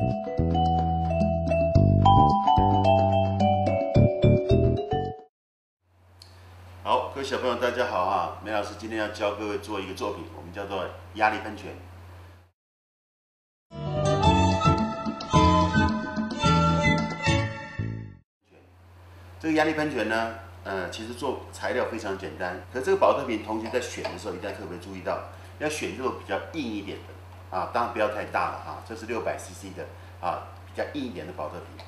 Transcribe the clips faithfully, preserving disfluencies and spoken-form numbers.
好，各位小朋友，大家好啊！梅老师今天要教各位做一个作品，我们叫做压力喷泉。这个压力喷泉呢，呃，其实做材料非常简单，可是这个保特瓶同学在选的时候一定要特别注意到，要选这种比较硬一点的啊，当然不要太大了啊，这是六百 C C 的啊，比较硬一点的保特瓶。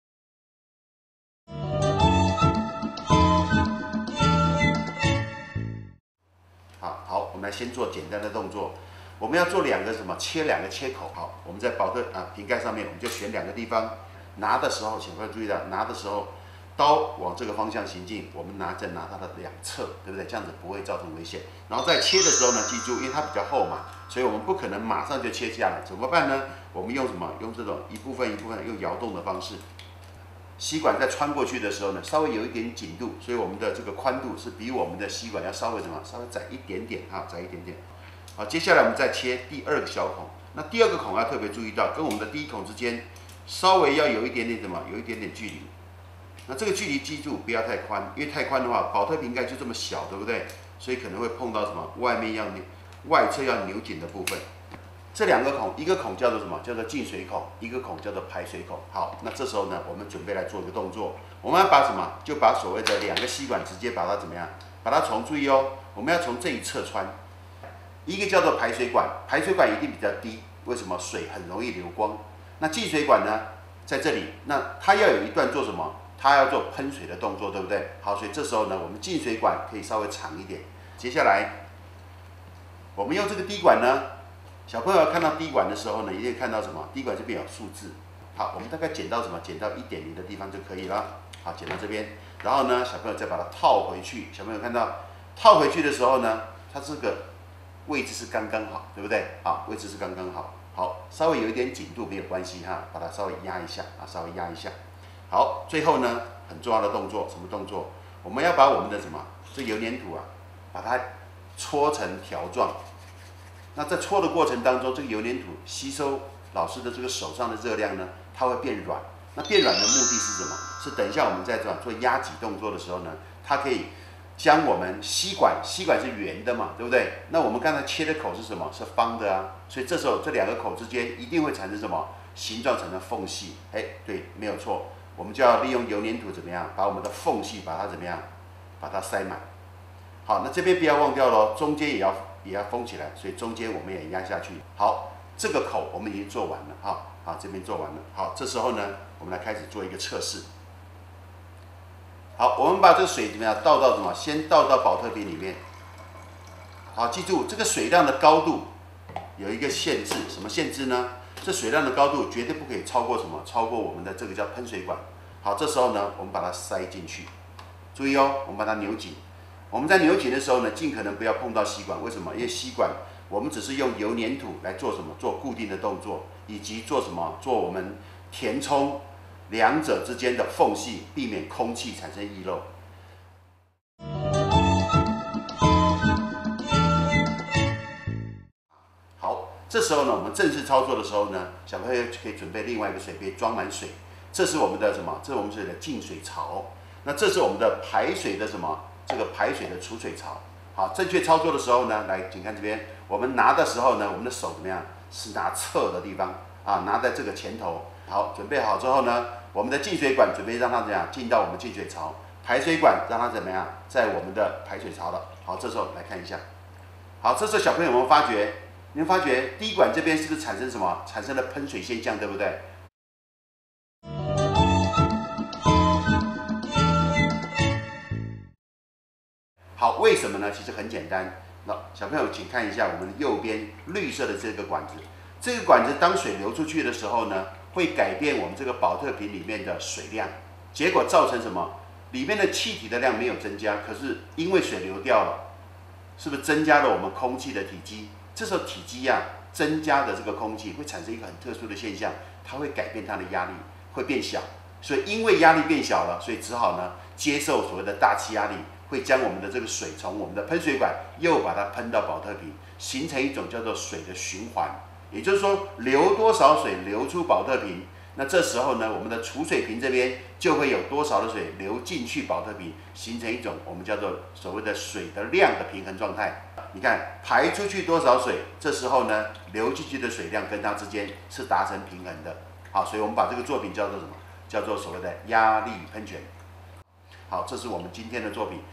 好，好，我们来先做简单的动作。我们要做两个什么？切两个切口。好，我们在保特啊瓶盖上面，我们就选两个地方。拿的时候，请各位注意到，拿的时候刀往这个方向行进，我们拿着拿它的两侧，对不对？这样子不会造成危险。然后在切的时候呢，记住，因为它比较厚嘛，所以我们不可能马上就切下来。怎么办呢？我们用什么？用这种一部分一部分用摇动的方式。 吸管在穿过去的时候呢，稍微有一点紧度，所以我们的这个宽度是比我们的吸管要稍微什么，稍微窄一点点啊，窄一点点。好，接下来我们再切第二个小孔。那第二个孔要特别注意到，跟我们的第一孔之间稍微要有一点点什么，有一点点距离。那这个距离记住不要太宽，因为太宽的话，保特瓶盖就这么小，对不对？所以可能会碰到什么外面要外侧要扭紧的部分。 这两个孔，一个孔叫做什么？叫做进水孔，一个孔叫做排水孔。好，那这时候呢，我们准备来做一个动作，我们要把什么？就把所谓的两个吸管直接把它怎么样？把它从注意哦，我们要从这一侧穿。一个叫做排水管，排水管一定比较低，为什么？水很容易流光。那进水管呢，在这里，那它要有一段做什么？它要做喷水的动作，对不对？好，所以这时候呢，我们进水管可以稍微长一点。接下来，我们用这个滴管呢。 小朋友看到滴管的时候呢，一定看到什么？滴管这边有数字。好，我们大概剪到什么？剪到一点零的地方就可以了。好，剪到这边，然后呢，小朋友再把它套回去。小朋友看到套回去的时候呢，它这个位置是刚刚好，对不对？好，位置是刚刚好。好，稍微有一点紧度没有关系哈，把它稍微压一下啊，稍微压一下。好，最后呢，很重要的动作，什么动作？我们要把我们的什么？这油粘土啊，把它搓成条状。 那在搓的过程当中，这个油粘土吸收老师的这个手上的热量呢，它会变软。那变软的目的是什么？是等一下我们在做做压挤动作的时候呢，它可以将我们吸管，吸管是圆的嘛，对不对？那我们刚才切的口是什么？是方的啊。所以这时候这两个口之间一定会产生什么？形状产生缝隙。哎，对，没有错。我们就要利用油粘土怎么样，把我们的缝隙把它怎么样，把它塞满。好，那这边不要忘掉咯，中间也要。 也要封起来，所以中间我们也压下去。好，这个口我们已经做完了，哈，好，这边做完了。好，这时候呢，我们来开始做一个测试。好，我们把这个水怎么样倒到什么？先倒到保特瓶里面。好，记住这个水量的高度有一个限制，什么限制呢？这水量的高度绝对不可以超过什么？超过我们的这个叫喷水管。好，这时候呢，我们把它塞进去。注意哦，我们把它扭紧。 我们在扭紧的时候呢，尽可能不要碰到吸管。为什么？因为吸管我们只是用油粘土来做什么？做固定的动作，以及做什么？做我们填充两者之间的缝隙，避免空气产生溢漏。好，这时候呢，我们正式操作的时候呢，小朋友可以准备另外一个水杯装满水。这是我们的什么？这是我们水的进水槽。那这是我们的排水的什么？ 这个排水的储水槽，好，正确操作的时候呢，来，请看这边，我们拿的时候呢，我们的手怎么样？是拿侧的地方啊，拿在这个前头。好，准备好之后呢，我们的进水管准备让它怎样进到我们进水槽，排水管让它怎么样在我们的排水槽了。好，这时候来看一下，好，这时候小朋友有没有发觉？你们发觉滴管这边是不是产生什么？产生了喷水现象，对不对？ 好，为什么呢？其实很简单。那小朋友，请看一下我们右边绿色的这个管子。这个管子当水流出去的时候呢，会改变我们这个保特瓶里面的水量，结果造成什么？里面的气体的量没有增加，可是因为水流掉了，是不是增加了我们空气的体积？这时候体积呀、啊、增加的这个空气会产生一个很特殊的现象，它会改变它的压力，会变小。所以因为压力变小了，所以只好呢接受所谓的大气压力。 会将我们的这个水从我们的喷水管又把它喷到保特瓶，形成一种叫做水的循环， 也就是说流多少水流出保特瓶，那这时候呢，我们的储水瓶这边就会有多少的水流进去保特瓶，形成一种我们叫做所谓的水的量的平衡状态。你看排出去多少水，这时候呢流进去的水量跟它之间是达成平衡的。好，所以我们把这个作品叫做什么？叫做所谓的压力喷泉。好，这是我们今天的作品。